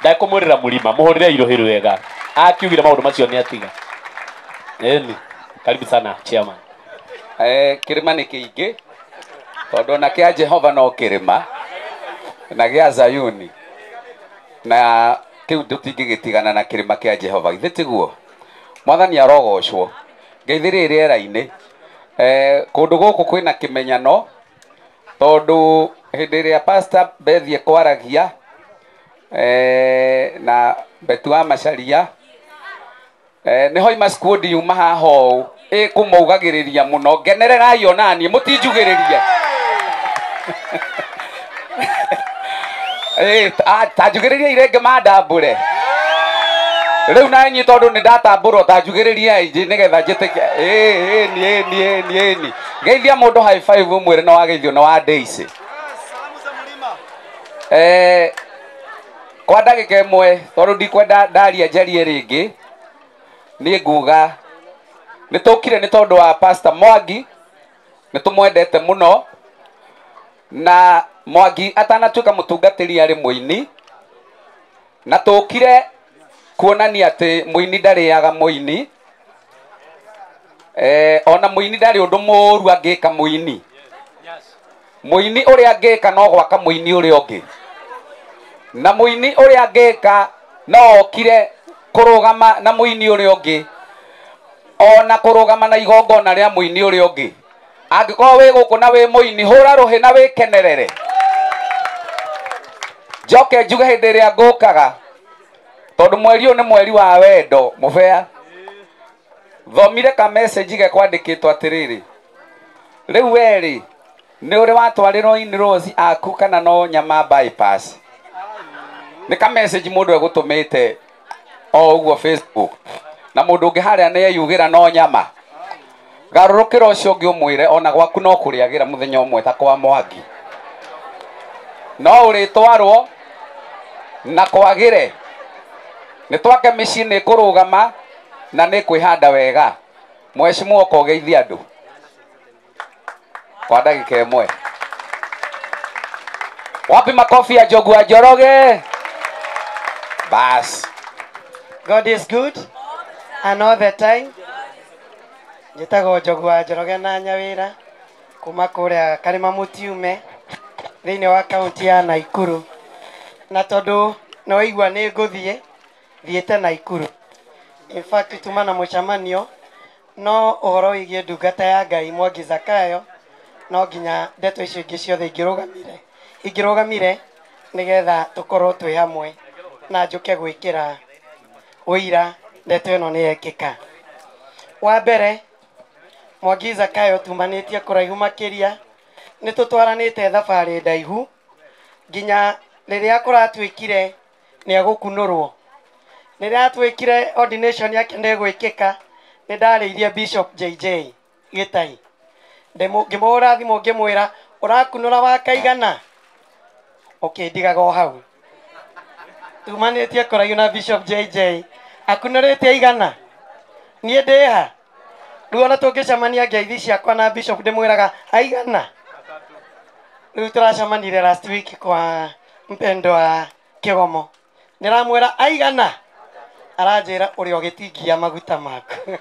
ndakumurira mulima muhurire irohiru wega akiugira maundu macio ni atiga eni karibu sana chairman kirima ni kiingi tondu na kia Jehova no kirima na gia Zayuni na kiu tutingigitigana na kirima kia Jehova githitiguo mwathani arogocwo ngeithiri riera-ini kundu guku kwina kimenyano tondu hindi ria pastor bethie kwaragia na betua macaria niho ima squad yuma haho kumugagiriria muno ngenererai onani mutinjugiririe tajugiriria irenge madambure riu nanyi tondu ni datamburo tajugiriria iji nigetha njitike ni geithia mundu high five mwire no wageithio no wa Daisy kwa ndagika imwe tondu ndikwenda ndaria njarie ringi ni nguga nitukire ni tondu wa pastor Mwangi nitumwendete muno na Mwangi atanatuika mutungatiri ari muini na tukire kuonania ati muini ndariaga muini ona muini ndari undu muru angika muini muini uria angika no gwaka muini uria ungi na muini uria angika no okire kurugama na muini uria ungi ona kurugama na igongona ria muini uria ungi angiko wi guku na wi muini hura ruhi na wi kenerere njoke njuge hindi ria ngukaga tondu mweri uyu ni mweri wa wendo mubea thomire ka message ge kwandikitwo atiriri riu weri ni uri watwarirwo in rose aku kana no nyama bypass ni ka message mundu egutumite o uguo Facebook na mundu ungi haria ni yeyugira no nyama garurukira ucio ungi umwire ona gwaku no kuriagira muthenya umwe ta kwa Mwangi no uritwarwo na kwagire ni twake micii ni kurugama na ni kwihanda wega mweshimu okogeithia andu kwa ndagika imwe wapi makofi ya Njogu wa Njoroge bas God is good and all the time. Njitago Njogu wa Njoroge na nyawira kuma kuria Karima Mutiume thiini wa kaunti ya Naikuru na tondu no igwa ni nguthie thiete Naikuru. In fact tumana mucamanio no uhoro wigie ndungata ya Ngai Mwangi Zakayo no nginya ndeto icio ingi ciothe ingirugamire nigetha tukorwo twi hamwe na njuke gwikira uira ndeto ino ni yekika. Wa mbere Mwangi Zakayo tumanitie kuraihu makiria ni tutwaranite thabari ndaihu nginya riria kuratwikire ni agukunurwo niria twikire ordination yake ndegwikika ni ndariirie Bishop JJ Githae ngimura thimu ngimwira urakunura wakaigana ndigaga hau tumanitie kuraihu na Bishop JJ akunurite igana nie ndiha riu ona tungicamania ngeithi ciakwa na Bishop ndimwiraga aigana riu turacamanire last week kwa mpendo wa Kigomo niramwira aigana aranjira uri ogitingia maguta maku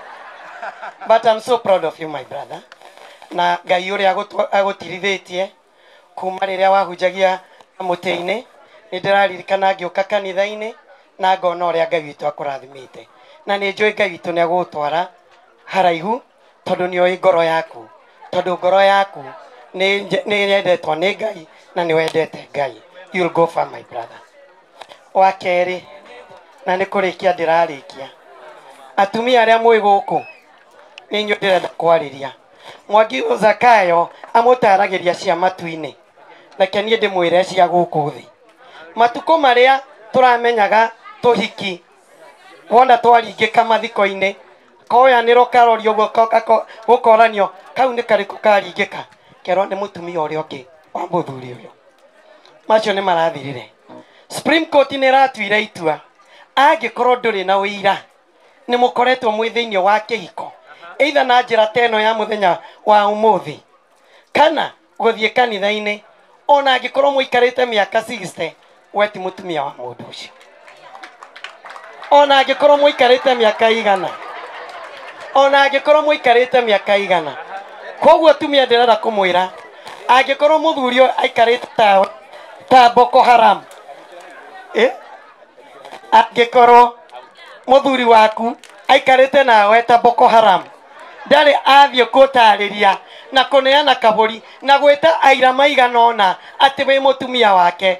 but I'm so proud of you my brother na Ngai uri agutirithitie kuma riria wahunjagia mutini ni ndiraririkana ngioka kanitha-ini na ngona uria Ngai witu akurathimite na ni njui Ngai witu ni agutwara haraihu tondu ni oi ngoro yaku tondu ngoro yaku ni yendetwo ni Ngai na ni wendete Ngai you'll go far my brother. Wa keri na ni kurikia ndirarikia atumia aria mwi guku ni nyu ndirenda kwariria Mwangi Zakayo amutaragiria cia matu-ini reke nie ndimwire cia guku thi matuko maria turamenyaga tuhiki wonda twaringika mathiko-ini koyaniro karorio gukoranio kau ni kariku karingika kero ni mutumia uria ungi wa muthuri uyu macio ni marathirire Supreme Court ni ratuire itua angikorwo nduri na uira ni mukoretwo mwi thiini wa kihiko either na njira teno ya muthenya wa umuthi kana guthie kanitha-ini ona angikorwo muikarite miaka 60 we ti mutumia wa mundu ucio ona angikorwo muikarite miaka igana ona angikorwo muikarite miaka igana koguo atumia ndirenda kumwira angikorwo muthuri aikarite ta Boko Haram angikorwo muthuri waku aikarite nawe ta Boko Haram ndari athie kutariria na kuneana kaburi na gwita aira maigana ona ati we mutumia wake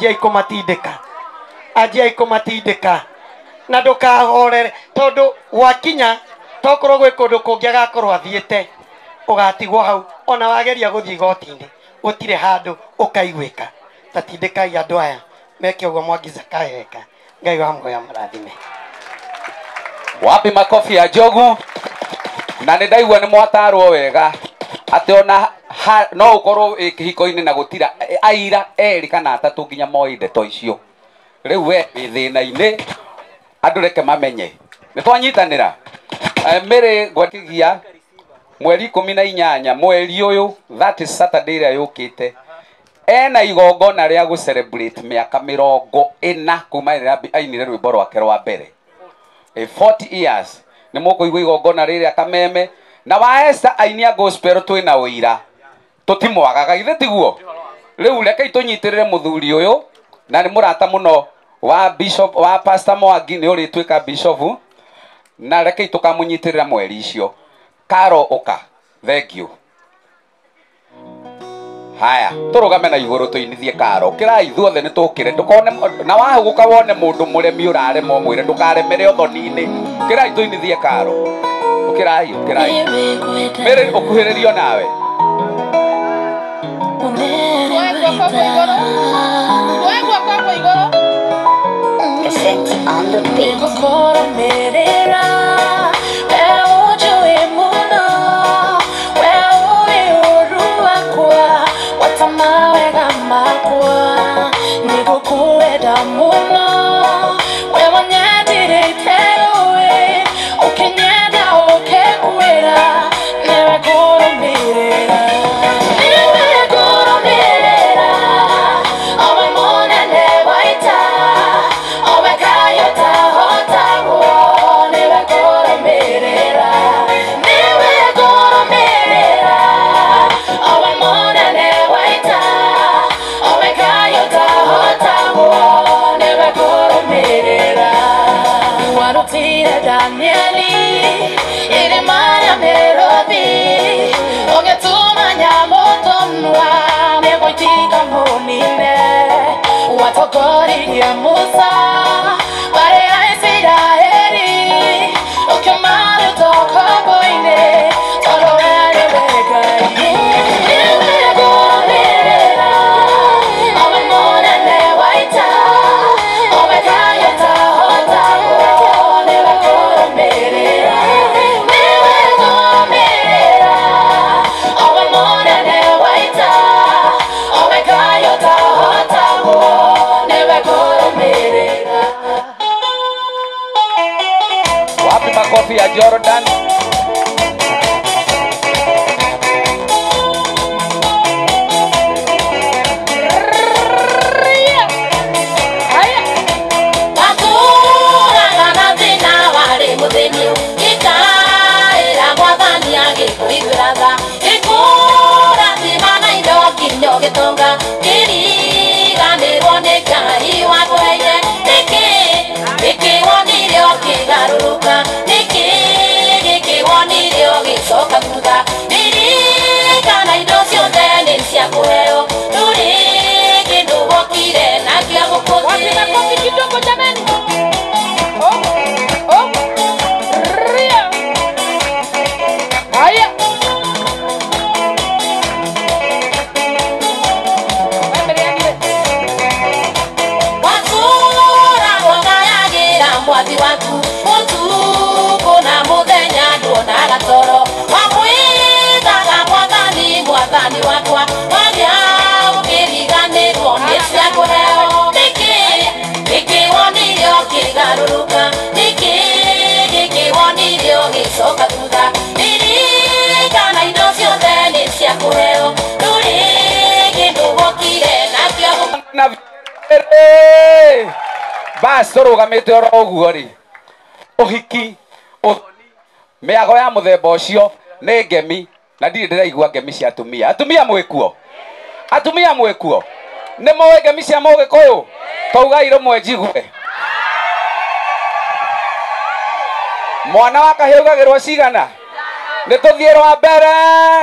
ajia ikumatindika na ndukahorere tondu wakinya tokorwo gwe kundu kungi agakorwo athiete ugatigwo hau ona wageria guthii gotini gutire handu ukaigwika tatindikai andu aya meke uguo Mwangiza kaheka Ngai wa muoya marathime. Wapi makofi ya Njogu na nä ndaigua nä mwatarwo wega atä ona no ukorwo kihiko-inä na gutira aira eri kana atatu nginya moi ndeto icio rä u we thä na-inä andå reke mamenye nä twanyitanä ra mä ngwakigia mweri 18 mweri å yå that is Saturday ä rä a yå kä te ena igongona rä a gå celebrate mä aka 40 kuma rä a ainire rwä mbo rwake rwa mbere 40 years nä må kå igua igongona rä rä a kameme na waesta ainia gospel twä na å ira tå timwagaga ithe tiguo rä u rekei tå nyitä rä re må thuri å yå na nä må rata må no wa bishop wa pastor Mwangi nä å rä tuä ka bishop na rekei tå kamå nyitä rä ra mweri icio Karo oka thank you haya tå rå game na igå rå tå inithie Karo kä rai ithuothe nä tå kä re na wahå gå ka wone må ndå må remi å rarema mwä re ndå karemere å thoni-inä kä rai tå inithie Karo å kä rai mä rä å kuhä rä rio nawe Kofi ya Jordan bas turugamite oro uguo ri uhiki miago ya muthemba ucio ni ngemi na ndiri ndiraigua ngemi cia atumia atumia mwekuo ni moe ngemi cia Mugikuyu tauga irumwe njigwe mwana wa kahiugagirwo cigana ni tuthie rwa mbere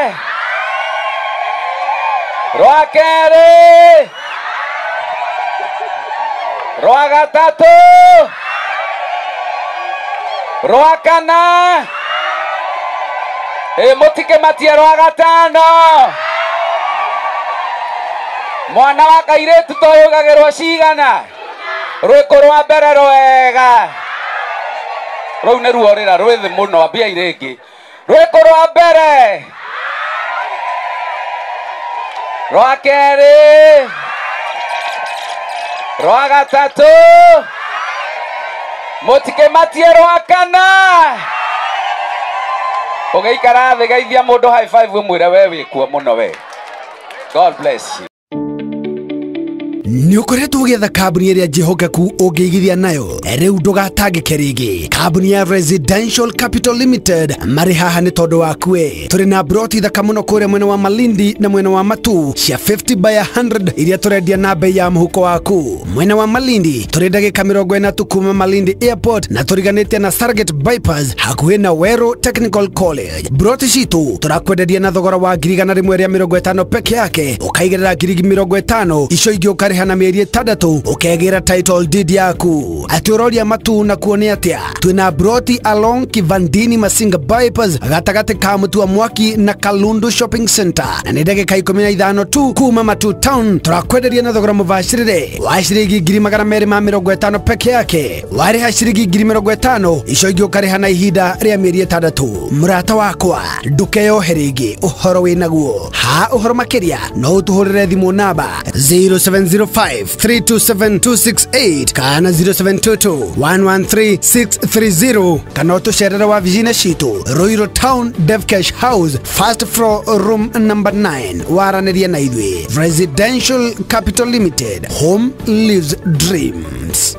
rwa keri rwa gatatu rwa kana mutike matie rwa gatano mwana wa kairetu toyugagirwo cigana rwiko rwa mbere rwega rau nä ruo rä ra rwä thä må no ambia irä ngä rwä kå rwa mbere rwa kerä rwa gatatå må tikä matie rwa kana å gä ikara thä geithia må ndå high five mwä re we wä kuo må no we. God bless you. Nĩ ũkoretwo ũgĩetha kambuni ĩrĩa njĩhokeku ũngĩigithia nayo rĩu ndũgatangĩke rĩngĩ. Kambuni ya Residential Capital Limited marĩ haha nĩ tondũ waku we. Tũrĩ na broti thaka mũno kũrĩa mwena wa Malindi na mwena wa Matu cia 50 by 100 iria tũrendia na bei ya mũhuko waku. Mwena wa Malindi tũrĩ ndagĩka 40 kuma Malindi Airport na tũriganĩtie na Sargate Bypass hakuhĩ na Wero Technical College. Broti citũ tũrakwenderia na thogora wa 150 peke yake ũkaigĩrĩra 50 icio ingĩ ũkarĩha na mĩeri 6 ũkegĩra title deed yaku. Atĩ ũroria Matu na kuone atĩa twĩna broti along Kivandini Masinga Bypass gatagatĩ ka Mũtua Mwaki na Kalundu Shopping Center na nĩ ndagĩka 15 tu kuma Matu Town. Tũrakwenderia na thogora mũbacĩrĩre wa ciringi 250 peke yake. Warĩha ciringi 50 icio ingĩ ũkarĩha na ihinda rĩa mĩeri 6. Mũrata wakwa ndũkeyohe rĩngĩ ũhoro wĩnaguo. Ha ũhoro makĩria no ũtũhũrĩre thimũ namba 0705327268 kana 0722113630 kana ũtũcerere wabici-inĩ citũ Royal Town Devcash House first floor room number 9 waranĩria na ithuĩ. Residential Capital Limited, home lives dreams.